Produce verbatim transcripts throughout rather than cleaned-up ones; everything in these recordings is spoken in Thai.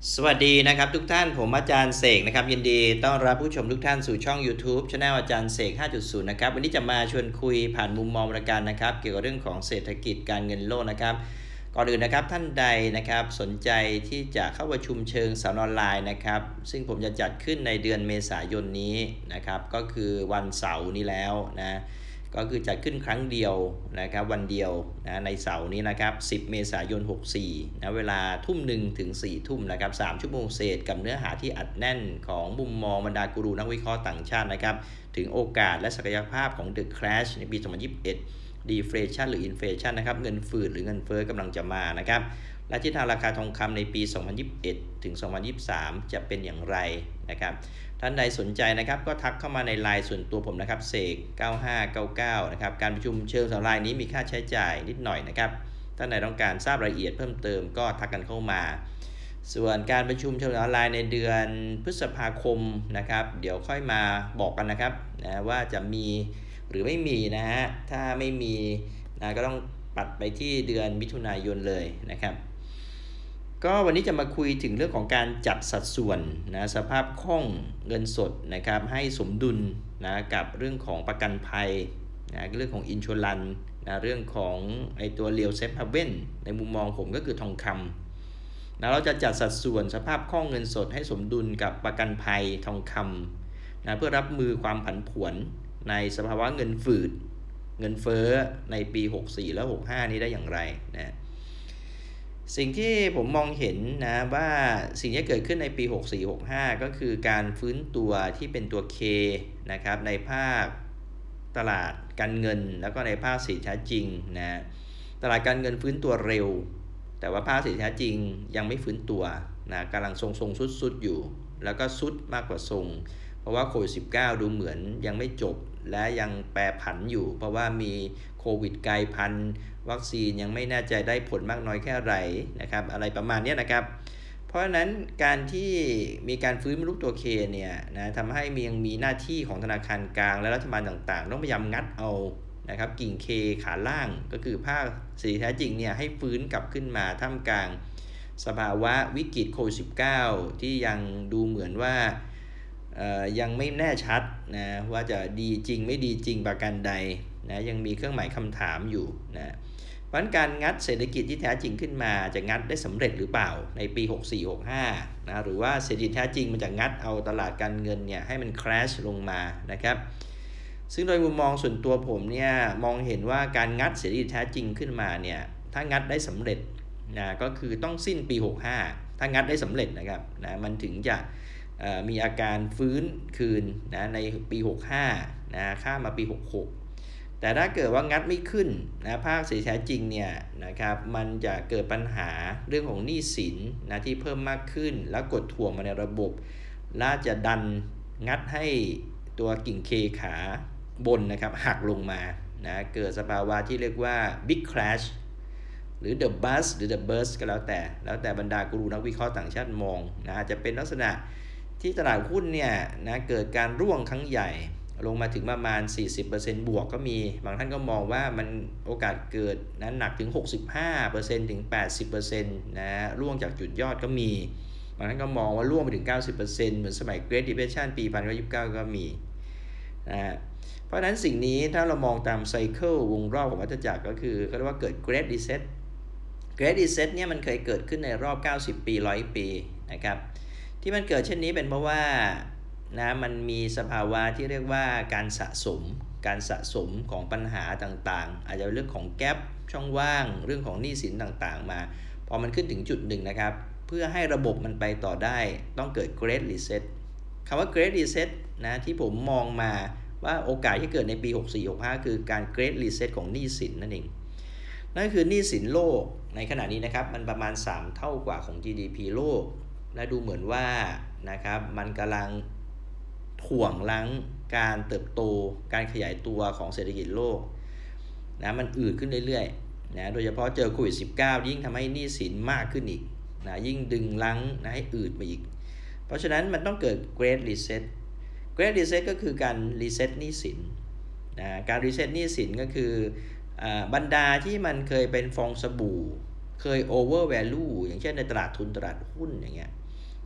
สวัสดีนะครับทุกท่านผมอาจารย์เสกนะครับยินดีต้อนรับผู้ชมทุกท่านสู่ช่อง YouTube Channel อาจารย์เสก ห้าจุดศูนย์ นะครับวันนี้จะมาชวนคุยผ่านมุมมองประการนะครับเกี่ยวกับเรื่องของเศรษฐกิจการเงินโลกนะครับก่อนอื่นนะครับท่านใดนะครับสนใจที่จะเข้าประชุมเชิงสอนออนไลน์นะครับซึ่งผมจะจัดขึ้นในเดือนเมษายนนี้นะครับก็คือวันเสาร์นี้แล้วนะก็คือจัดขึ้นครั้งเดียวนะครับวันเดียวนะในเสาร์นี้นะครับสิบเมษายนหกสิบสี่นะเวลาทุ่มหนึ่งถึงสี่ทุ่มนะครับสามชั่วโมงเศษกับเนื้อหาที่อัดแน่นของมุมมองบรรดากูรูนักวิเคราะห์ต่างชาตินะครับถึงโอกาสและศักยภาพของ The Crash ในปี สองพันยี่สิบเอ็ด Deflation หรือ Inflation นะครับเงินฝืดหรือเงินเฟ้อกำลังจะมานะครับและทิศทางราคาทองคำในปี สองพันยี่สิบเอ็ด ถึง สองพันยี่สิบสาม จะเป็นอย่างไรนะครับท่านใดสนใจนะครับก็ทักเข้ามาในไลน์ส่วนตัวผมนะครับเสกเก้าห้าเก้าเก้านะครับการประชุมเชิงสอนไลน์นี้มีค่าใช้จ่ายนิดหน่อยนะครับท่านใดต้องการทราบรายละเอียดเพิ่มเติมก็ทักกันเข้ามาส่วนการประชุมเชิงออนไลน์ในเดือนพฤษภาคมนะครับเดี๋ยวค่อยมาบอกกันนะครับนะว่าจะมีหรือไม่มีนะฮะถ้าไม่มีนะก็ต้องปัดไปที่เดือนมิถุนายนเลยนะครับก็วันนี้จะมาคุยถึงเรื่องของการจัดสัดส่วนนะสภาพคล่องเงินสดนะครับให้สมดุลนะกับเรื่องของประกันภัยนะเรื่องของอินชัวรันนะเรื่องของไอตัวเรียลเซฟฮาเว่นในมุมมองผมก็คือทองคำนะเราจะจัดสัดส่วนสภาพคล่องเงินสดให้สมดุลกับประกันภัยทองคำนะเพื่อรับมือความผันผวนในสภาวะเงินฝืดเงินเฟ้อในปีหกสิบสี่และหกสิบห้านี้ได้อย่างไรนะสิ่งที่ผมมองเห็นนะว่าสิ่งที่เกิดขึ้นในปีหกสิบสี่ หกสิบห้าก็คือการฟื้นตัวที่เป็นตัว K นะครับในภาคตลาดการเงินแล้วก็ในภาคสินค้าจริงนะตลาดการเงินฟื้นตัวเร็วแต่ว่าภาคสินค้าจริงยังไม่ฟื้นตัวนะกำลังทรงๆซุดๆอยู่แล้วก็ซุดมากกว่าทรงเพราะว่าโควิด สิบเก้า ดูเหมือนยังไม่จบและยังแปรผันอยู่เพราะว่ามีโควิดกลายพันธุ์วัคซีนยังไม่แน่ใจได้ผลมากน้อยแค่ไหนนะครับอะไรประมาณนี้นะครับเพราะฉะนั้นการที่มีการฟื้นรูปตัวเคเนี่ยนะทำให้มียังมีหน้าที่ของธนาคารกลางและรัฐบาลต่างๆต้องพยายามงัดเอานะครับกิ่งเคขาล่างก็คือภาคสินค้าจริงเนี่ยให้ฟื้นกลับขึ้นมาท่ามกลางสภาวะวิกฤตโควิด สิบเก้า ที่ยังดูเหมือนว่ายังไม่แน่ชัดนะว่าจะดีจริงไม่ดีจริงประการใดนะยังมีเครื่องหมายคำถามอยู่นะเพราะการงัดเศรษฐกิจที่แท้จริงขึ้นมาจะงัดได้สำเร็จหรือเปล่าในปี หกสิบสี่ หกสิบห้า นะหรือว่าเศรษฐกิจแท้จริงมันจะงัดเอาตลาดการเงินเนี่ยให้มันคราชลงมานะครับซึ่งโดยมุมมองส่วนตัวผมเนี่ยมองเห็นว่าการงัดเศรษฐกิจแท้จริงขึ้นมาเนี่ยถ้างัดได้สำเร็จนะก็คือต้องสิ้นปีหกสิบห้าถ้างัดได้สำเร็จนะครับนะมันถึงจะมีอาการฟื้นคืนนะในปีหกสิบห้านะข้ามมาปีหกสิบหกแต่ถ้าเกิดว่างัดไม่ขึ้นนะภาคเศรษฐกิจจริงเนี่ยนะครับมันจะเกิดปัญหาเรื่องของหนี้สินนะที่เพิ่มมากขึ้นแล้วกดถ่วงมาในระบบและจะดันงัดให้ตัวกิ่งเคขาบนนะครับหักลงมานะเกิดสภาวะที่เรียกว่า Big Crash หรือ The Bust หรือ The Burst ก็แล้วแต่แล้วแต่บรรดากูรูนักวิเคราะห์ต่างชาติมองนะอาจจะเป็นลักษณะที่ตลาดหุ้นเนี่ยนะเกิดการร่วงครั้งใหญ่ลงมาถึงประมาณ สี่สิบเปอร์เซ็นต์ บวกก็มีบางท่านก็มองว่ามันโอกาสเกิดนั้นหนักถึง หกสิบห้าเปอร์เซ็นต์ ถึง แปดสิบเปอร์เซ็นต์ นะร่วงจากจุดยอดก็มีบางท่านก็มองว่าร่วงไปถึง เก้าสิบเปอร์เซ็นต์ เหมือนสมัย Great Depression ปีหนึ่งพันเก้าร้อยยี่สิบเก้าก็มีนะเพราะฉะนั้นสิ่งนี้ถ้าเรามองตามไซเคิลวงรอบของวัฏจักรก็คือเขาเรียกว่าเกิด Great Reset Great Reset เนี่ยมันเคยเกิดขึ้นในรอบเก้าสิบปีหนึ่งร้อยปีนะครับที่มันเกิดเช่นนี้เป็นเพราะว่านะมันมีสภาวะที่เรียกว่าการสะสมการสะสมของปัญหาต่างๆอาจจะเรื่องของแกปช่องว่างเรื่องของหนี้สินต่างๆมาพอมันขึ้นถึงจุดหนึ่งนะครับเพื่อให้ระบบมันไปต่อได้ต้องเกิด Great Reset คำว่า Great Reset นะที่ผมมองมาว่าโอกาสที่เกิดในปีหกสิบสี่ หกสิบห้าคือการ Great Reset ของหนี้สินนั่นเองนั่นคือหนี้สินโลกในขณะนี้นะครับมันประมาณสามเท่ากว่าของ จี ดี พี โลกและดูเหมือนว่านะครับมันกำลังถ่วงลั้งการเติบโตการขยายตัวของเศรษฐกิจโลกนะมันอืดขึ้นเรื่อยๆนะโดยเฉพาะเจอโควิด สิบเก้า ยิ่งทำให้หนี้สินมากขึ้นอีกนะยิ่งดึงลั้งนะให้อืดไปอีกเพราะฉะนั้นมันต้องเกิด Great Reset Great Reset ก็คือการ reset หนี้สินนะการ reset หนี้สินก็คือบรรดาที่มันเคยเป็นฟองสบู่เคย over value อย่างเช่นในตลาดทุนตลาดหุ้นอย่างเงี้ย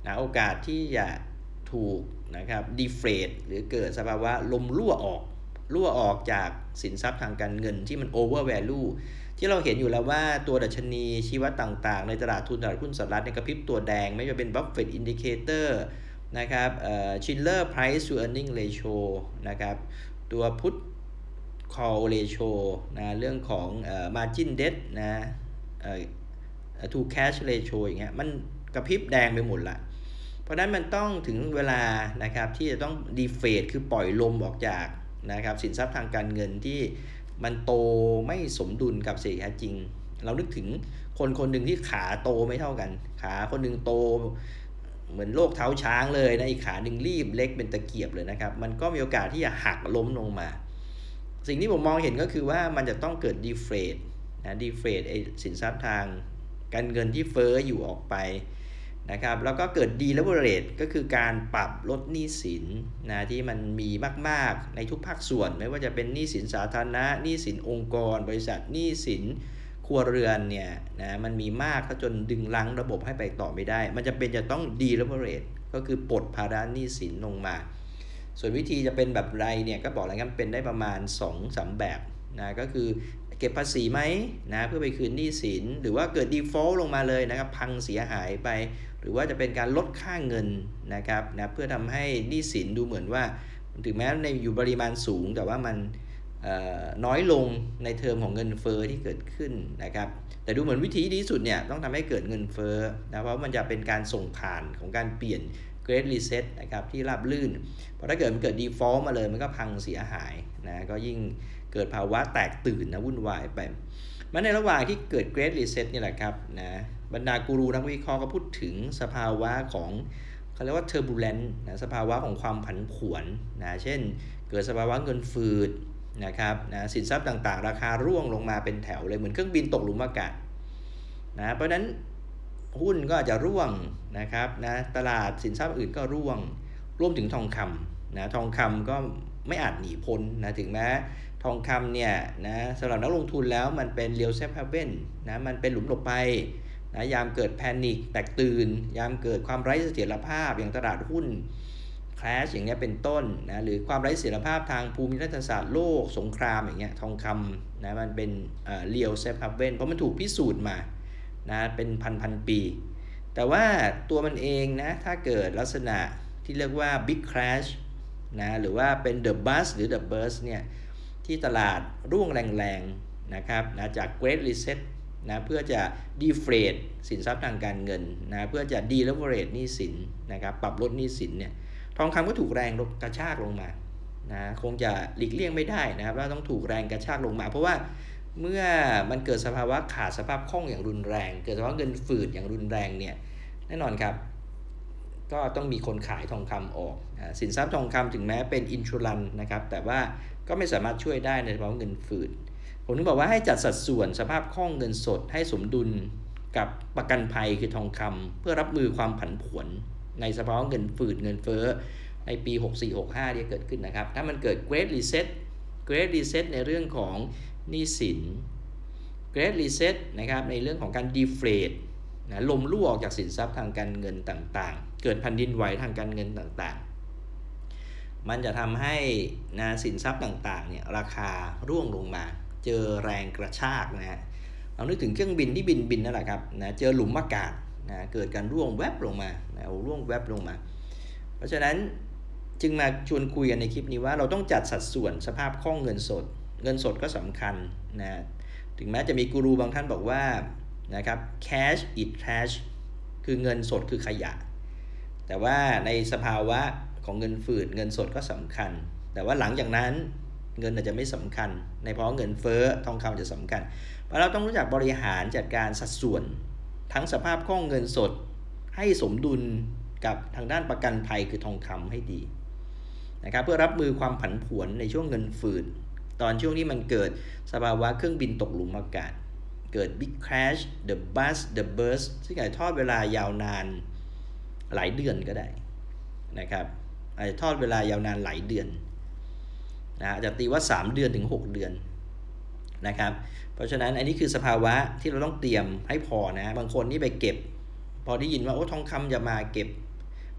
นะโอกาสที่จะถูกนะครับดีเฟลตหรือเกิดสภาวะลมรั่วออกรั่วออกจากสินทรัพย์ทางการเงินที่มันโอเวอร์แวลูที่เราเห็นอยู่แล้วว่าตัวดัชนีชี้วัดต่างๆในตลาดทุนตลาดหุ้นสหรัฐในกระพริบตัวแดงไม่ว่าเป็น Buffett Indicator นะครับเอ่อ Schiller Price to Earning Ratio นะครับตัว Put Call Ratio นะเรื่องของเอ่อ Margin Debt นะเอ่อ to Cash Ratio อย่างเงี้ยมันกระพริบแดงไปหมดละเพราะนั้นมันต้องถึงเวลานะครับที่จะต้องดีเฟดคือปล่อยลมออกจากนะครับสินทรัพย์ทางการเงินที่มันโตไม่สมดุลกับเศรษฐกิจจริงเรานึกถึงคนคนหนึ่งที่ขาโตไม่เท่ากันขาคนหนึ่งโตเหมือนโรคเท้าช้างเลยนะอีกขาหนึ่งรีบเล็กเป็นตะเกียบเลยนะครับมันก็มีโอกาสที่จะหักล้มลงมาสิ่งที่ผมมองเห็นก็คือว่ามันจะต้องเกิดดีเฟดนะดีเฟดไอ้สินทรัพย์ทางการเงินที่เฟ้ออยู่ออกไปนะครับแล้วก็เกิด deleverage ก็คือการปรับลดหนี้สินนะที่มันมีมากๆในทุกภาคส่วนไม่ว่าจะเป็นหนี้สินสาธารณะหนี้สินองค์กรบริษัทหนี้สินครัวเรือนเนี่ยนะมันมีมากจนดึงรั้งระบบให้ไปต่อไม่ได้มันจะเป็นจะต้อง deleverage ก็คือปลดภาระหนี้สินลงมาส่วนวิธีจะเป็นแบบไรเนี่ยก็บอกแล้วกันเป็นได้ประมาณ สองถึงสาม แบบนะก็คือเก็บภาษีไหมนะเพื่อไปคืนหนี้สินหรือว่าเกิด default ลงมาเลยนะครับพังเสียหายไปหรือว่าจะเป็นการลดค่าเงินนะครับนะเพื่อทำให้หนี้สินดูเหมือนว่าถึงแม้ในอยู่ปริมาณสูงแต่ว่ามันน้อยลงในเทอมของเงินเฟ้อที่เกิดขึ้นนะครับแต่ดูเหมือนวิธีที่ดีที่สุดเนี่ยต้องทำให้เกิดเงินเฟ้อนะเพราะมันจะเป็นการส่งผ่านของการเปลี่ยน Great Reset นะครับที่ราบลื่นเพราะถ้าเกิดมันเกิด default มาเลยมันก็พังเสียหายนะก็ยิ่งเกิดภาวะแตกตื่นนะวุ่นวายไปมันในระหว่างที่เกิด Great Reset นี่แหละครับนะบรรดากูรูนักวิเคราะห์ก็พูดถึงสภาวะของเขาเรียกว่า turbulence นะสภาวะของความผันผวนนะเช่นเกิดสภาวะเงินฝืดนะครับนะสินทรัพย์ต่างๆราคาร่วงลงมาเป็นแถวเลยเหมือนเครื่องบินตกหลุมอากาศนะเพราะนั้นหุ้นก็อาจจะร่วงนะครับนะตลาดสินทรัพย์อื่นก็ร่วงรวมถึงทองคำนะทองคำก็ไม่อาจหนีพ้นนะถึงแม้ทองคำเนี่ยนะสำหรับนักลงทุนแล้วมันเป็น real safe haven นะมันเป็นหลุมหลบภัยนะยามเกิดแพนิคแตกตื่นยามเกิดความไร้เสถียรภาพอย่างตลาดหุ้นคราชอย่างเงี้ยเป็นต้นนะหรือความไร้เสถียรภาพทางภูมิรัฐศาสตร์โลกสงครามอย่างเงี้ยทองคำนะมันเป็นเอ่อ real safe haven เพราะมันถูกพิสูจน์มานะเป็นพันพันปีแต่ว่าตัวมันเองนะถ้าเกิดลักษณะที่เรียกว่า big crash นะหรือว่าเป็น the bust หรือ the burst เนี่ยที่ตลาดร่วงแรงๆนะครับนะจาก Great Reset นะเพื่อจะ deflate สินทรัพย์ทางการเงินนะเพื่อจะ deleverage หนี้สินนะครับปรับลดหนี้สินเนี่ยทองคำก็ถูกแรงกระชากลงมานะคงจะหลีกเลี่ยงไม่ได้นะครับว่าต้องถูกแรงกระชากลงมาเพราะว่าเมื่อมันเกิดสภาวะขาดสภาพคล่องอย่างรุนแรงเกิดสภาวะเงินฝืดอย่างรุนแรงเนี่ยแน่นอนครับก็ต้องมีคนขายทองคำออกสินทรัพย์ทองคำถึงแม้เป็นอินชูรันนะครับแต่ว่าก็ไม่สามารถช่วยได้ในภาวะเงินฝืดผมถึงบอกว่าให้จัดสัดส่วนสภาพคล่องเงินสดให้สมดุลกับประกันภัยคือทองคำเพื่อรับมือความผันผวนในสภาวะเงินฝืดเงินเฟ้อในปี หกสี่ หกห้า ที่เกิดขึ้นนะครับถ้ามันเกิด Great Reset Great Reset ในเรื่องของหนี้สิน Great Reset นะครับในเรื่องของการ deflate นะลมรั่วออกจากสินทรัพย์ทางการเงินต่างๆเกิดแผ่นดินไหวทางการเงินต่างๆมันจะทำให้นะสินทรัพย์ต่างๆเนี่ยราคาร่วงลงมาเจอแรงกระชากนะฮะเรานึกถึงเครื่องบินที่บินบินนั่นแหละครับนะเจอหลุมอากาศนะเกิดการร่วงแวบลงมานะร่วงแวบลงมาเพราะฉะนั้นจึงมาชวนคุยกันในคลิปนี้ว่าเราต้องจัดสัดส่วนสภาพคล่องเงินสดเงินสดก็สำคัญนะถึงแม้จะมีกูรูบางท่านบอกว่านะครับ cash is trash คือเงินสดคือขยะแต่ว่าในสภาวะของเงินฝืดเงินสดก็สำคัญแต่ว่าหลังจากนั้นเงินอาจจะไม่สำคัญในเพราะเงินเฟ้อทองคำจะสำคัญเพราะเราต้องรู้จักบริหารจัดการสัดส่วนทั้งสภาพคล่องเงินสดให้สมดุลกับทางด้านประกันภัยคือทองคำให้ดีนะครับเพื่อรับมือความผันผวนในช่วงเงินฝืดตอนช่วงที่มันเกิดสภาวะเครื่องบินตกหลุมอากาศเกิด big crash the bust the burst ซึ่งอาจจะทอดเวลายาวนานหลายเดือนก็ได้นะครับอาจจะทอดเวลายาวนานหลายเดือนนะอาจจะตีว่าสามเดือนถึงหกเดือนนะครับเพราะฉะนั้นอันนี้คือสภาวะที่เราต้องเตรียมให้พอนะบางคนนี่ไปเก็บพอได้ยินว่าโอ้ทองคำจะมาเก็บ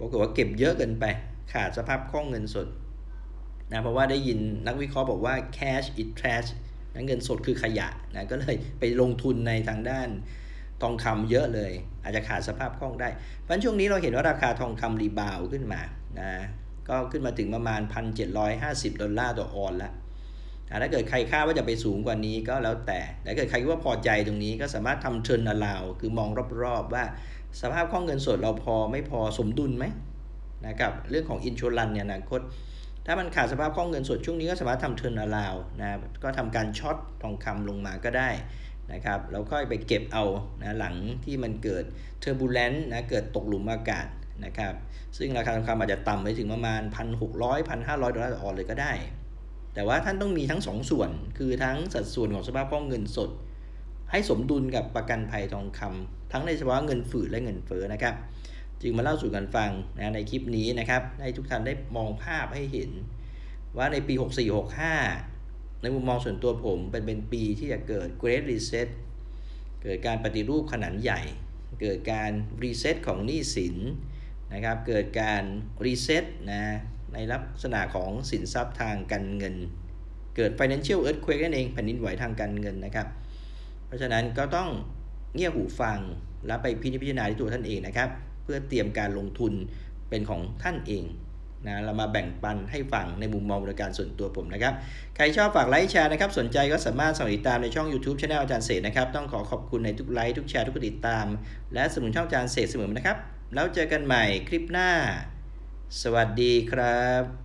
ากฏว่าเก็บเยอะเกินไปขาดสภาพคล่องเงินสดนะเพราะว่าได้ยินนักวิเคราะห์บอกว่า cash is trash นะเงินสดคือขยะนะก็เลยไปลงทุนในทางด้านทองคำเยอะเลยอาจจะขาดสภาพคล่องได้เพราะช่วงนี้เราเห็นว่าราคาทองคำรีบาวขึ้นมานะก็ขึ้นมาถึงประมาณ หนึ่งพันเจ็ดร้อยห้าสิบ ดอลลาร์ต่อออนซ์แล้วถ้าเกิดใครคาดว่าจะไปสูงกว่านี้ก็แล้วแต่แต่เกิดใครว่าพอใจตรงนี้ก็สามารถทำเทิร์นอราวคือมองรอบๆว่าสภาพคล่องเงินสดเราพอไม่พอสมดุลไหมนะครับเรื่องของอินชัวรันเนี่ยอนาคตถ้ามันขาดสภาพคล่องเงินสดช่วงนี้ก็สามารถทำเทิร์นอราวนะก็ทำการช็อตทองคำลงมาก็ได้นะครับแล้วก็ไปเก็บเอานะหลังที่มันเกิดเทอร์บูเลนซ์นะเกิดตกหลุมอากาศนะครับซึ่งราคาทองคำอาจจะต่ำไปถึงประมาณ หนึ่งพันหกร้อย หนึ่งพันห้าร้อย ดอลลาร์ต่อออนซ์เลยก็ได้แต่ว่าท่านต้องมีทั้งสองส่วนคือทั้งสัดส่วนของสภาพคล่องเงินสดให้สมดุลกับประกันภัยทองคำทั้งในภาวะเงินฝืดและเงินเฟ้อนะครับจึงมาเล่าสู่กันฟังนะในคลิปนี้นะครับให้ทุกท่านได้มองภาพให้เห็นว่าในปี หกสี่ หกห้า ในมุมมองส่วนตัวผมเป็นเป็นปีที่จะเกิด Great Reset เกิดการปฏิรูปขนาดใหญ่เกิดการรีเซ็ตของหนี้สินนะครับเกิดการรีเซ็ตนะในลักษณะของสินทรัพย์ทางการเงินเกิด Financial Earthquake นั่นเองแผ่นดินไหวทางการเงินนะครับเพราะฉะนั้นก็ต้องเงี่ยหูฟังและไปพิจารณาที่ตัวท่านเองนะครับเพื่อเตรียมการลงทุนเป็นของท่านเองนะเรามาแบ่งปันให้ฟังในมุมมองบริการส่วนตัวผมนะครับใครชอบฝากไลค์แชร์นะครับสนใจก็สามารถติดตามในช่อง YouTube Channel อาจารย์เสกนะครับต้องขอขอบคุณในทุกไลค์ทุกแชร์ทุกติดตามและสนับสนุนช่องอาจารย์เสกเสมอนะครับแล้วเจอกันใหม่คลิปหน้าสวัสดีครับ